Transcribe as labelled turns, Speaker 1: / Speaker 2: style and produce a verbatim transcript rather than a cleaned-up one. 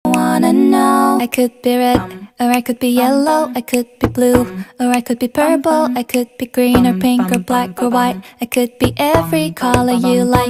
Speaker 1: wanna know. I could be red, or I could be yellow, I could be blue, or I could be purple, I could be green or pink or black or white. I could be every color you like.